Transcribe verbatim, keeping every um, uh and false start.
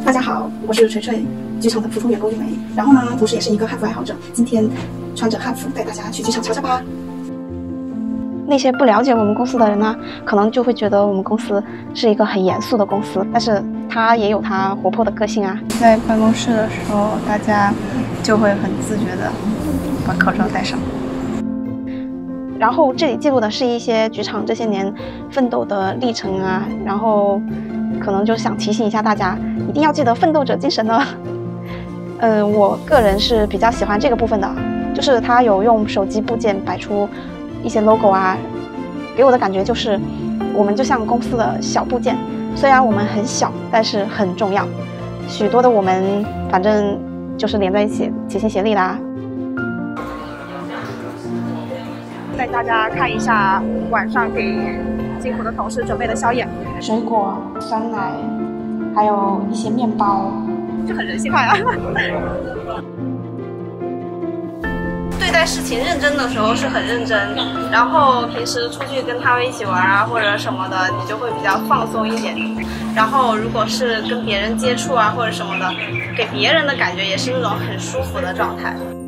大家好，我是锤锤，剧场的普通员工一枚，然后呢，同时也是一个汉服爱好者。今天穿着汉服带大家去剧场瞧瞧吧。 那些不了解我们公司的人呢，可能就会觉得我们公司是一个很严肃的公司，但是它也有它活泼的个性啊。 在办公室的时候，大家就会很自觉的把口罩戴上。 然后这里记录的是一些剧场这些年奋斗的历程啊，然后可能就想提醒一下大家，一定要记得奋斗者精神呢。嗯、呃，我个人是比较喜欢这个部分的，就是它有用手机部件摆出一些 logo 啊，给我的感觉就是我们就像公司的小部件，虽然我们很小，但是很重要。许多的我们反正就是连在一起，齐心协力啦。带大家看一下晚上给辛苦的同事准备的宵夜，水果、酸奶，还有一些面包，就很人性化呀。对待事情认真的时候是很认真，然后平时出去跟他们一起玩啊或者什么的，你就会比较放松一点。然后如果是跟别人接触啊或者什么的，给别人的感觉也是那种很舒服的状态。